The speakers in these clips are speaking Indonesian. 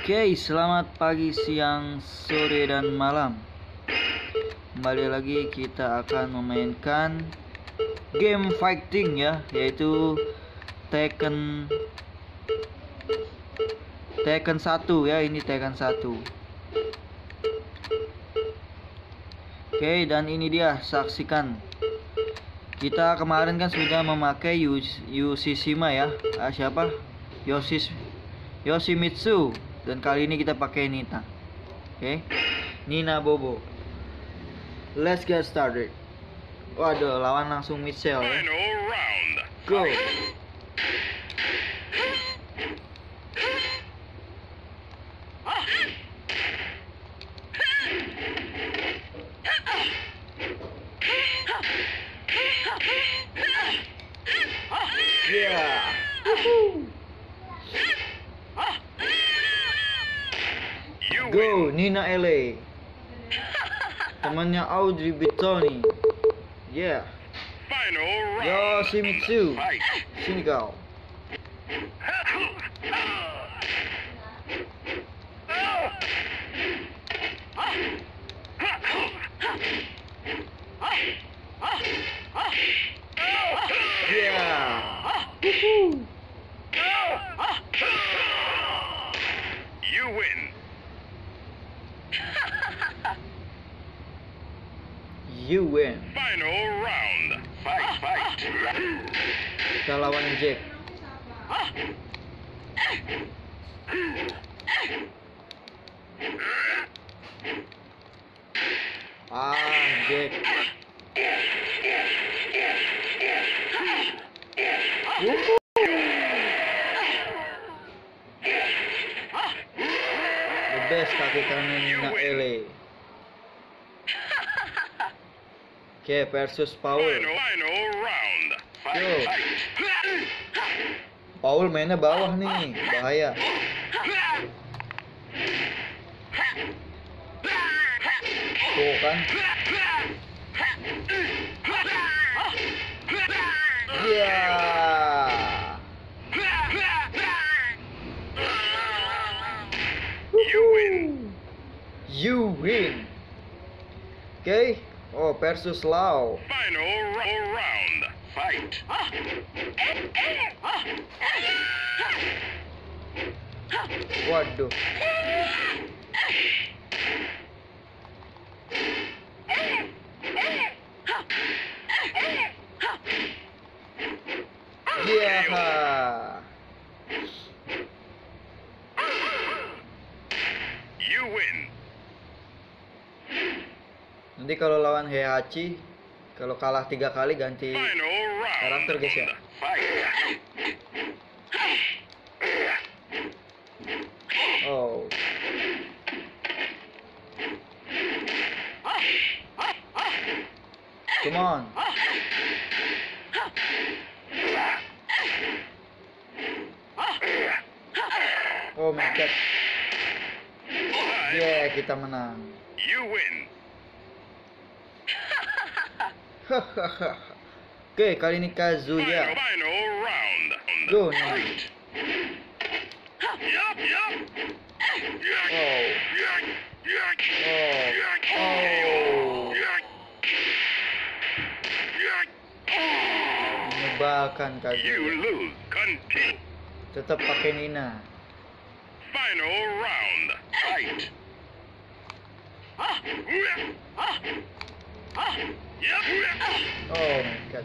Oke, selamat pagi, siang, sore, dan malam. Kembali lagi kita akan memainkan game fighting ya, yaitu Tekken 1 ya, ini Tekken 1. Oke, dan ini dia, saksikan. Kita kemarin kan sudah memakai Yushishima ya. Siapa? Yoshimitsu. Dan kali ini kita pakai Nina. Oke. Nina Bobo. Let's get started. Waduh, lawan langsung Michelle ya. Go. Yeah. Go, Nina LA. Temannya Audrey Bettoni. Yeah. Yoshimitsu. Sini kau. Yeah. You win. You win. Final round. Fight. Kita lawan Jack. Jack. The best kaki kanan Nina LA. Oke, versus Paul. Final round. Yo. Fight. Paul mainnya bawah nih, bahaya. Tuh kan. Iya. You win. You win. Oke. Oh, versus Lau. Final round. Fight. Waduh. Yeah. You win. Nanti kalau lawan Heihachi, kalau kalah 3 kali ganti Final round. karakter guys ya. Fight. Oh. Come on. Oh my god. Yeah, kita menang. You win. Oke, kali ini Kazuya. Final round. Go, Nina. Fight. Yup. Oh. Oh. Menyebalkan You Kazuya. lose. Continue. Tetap pakai Nina. Final round. Fight. Yup. Oh my god.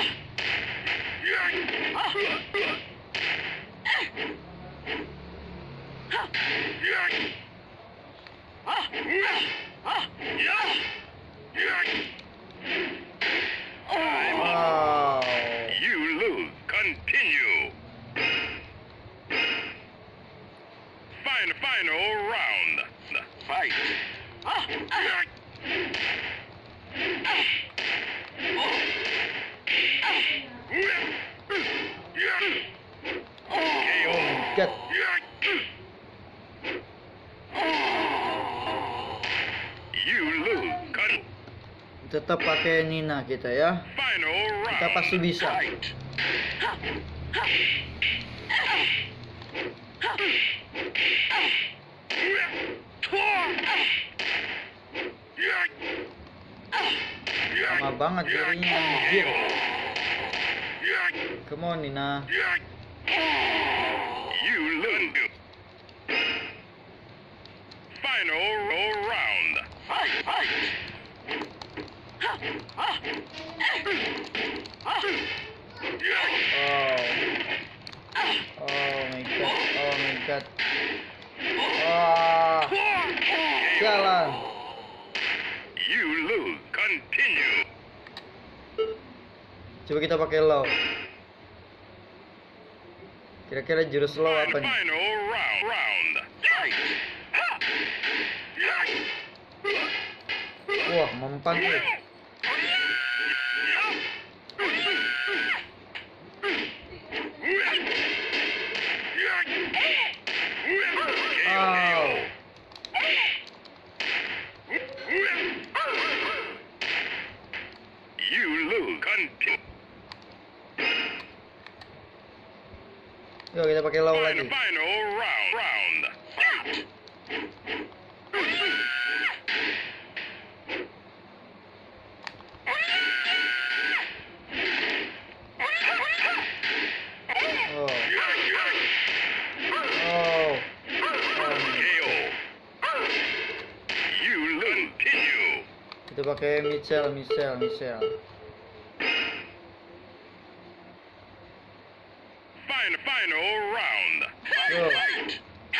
Wow. You lose. Continue. Final round. Fight. KO. God. You lose. Tetap pakai Nina kita ya. Final round. Kita pasti bisa. Fight. Lama banget jadinya anjir. Come on Nina. You lose. Final round. Fight. Oh my god. Wah, jalan. You lose. Continue. Coba kita pakai low. Kira-kira jurus low apa nih? Final round. Fight. Wah, mempan tuh. Oh. You lose. Continue. Yuk kita pakai low lagi. Final round. Fight. Oh. KO. You lose. Continue. Kita pakai Michelle. Final round. Yo. Fight.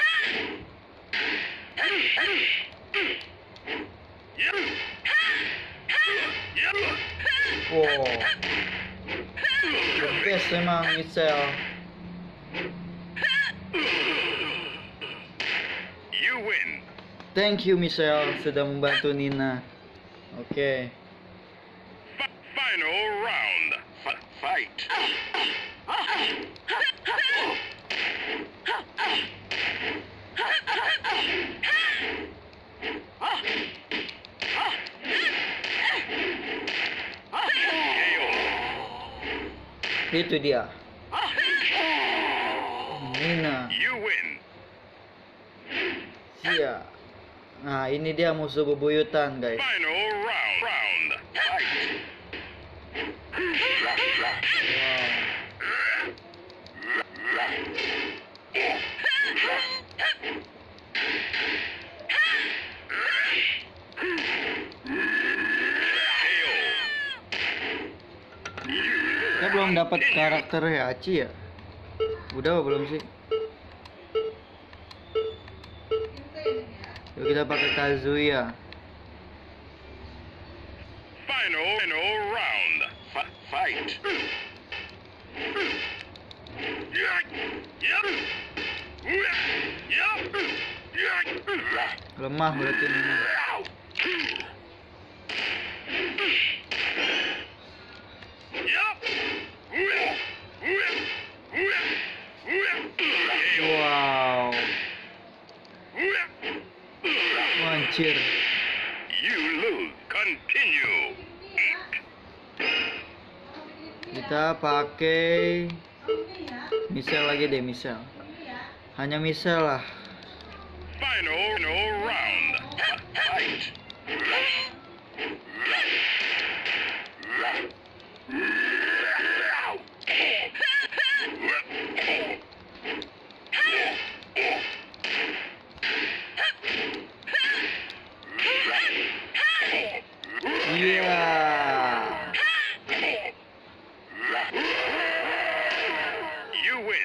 Yep. Wow. The best emang Michelle. You win. Thank you Michelle sudah membantu Nina. Oke. Final round. Fight. Itu dia. Nina. You win. Iya. Nah, ini dia musuh bebuyutan, guys. Final round. Fight. Kita belum dapat karakter Hachi ya? Udah apa belum sih? Yuk kita pakai Kazuya. Final round. Fight. Lemah berarti ini. Wow. Wancir. You lose. Continue. Kita pakai Michelle lagi deh, Michelle. Hanya Michelle lah. Final round. Fight. Iya. You win.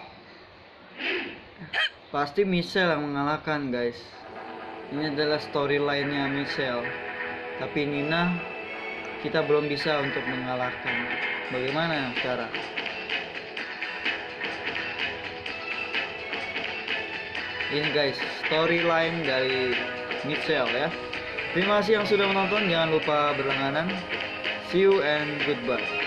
Pasti Michelle yang mengalahkan, guys. Ini adalah storyline-nya Michelle. Tapi Nina kita belum bisa untuk mengalahkan. Bagaimana cara? Ini guys, storyline dari Michelle ya. Terima kasih yang sudah menonton. Jangan lupa berlangganan. See you and goodbye.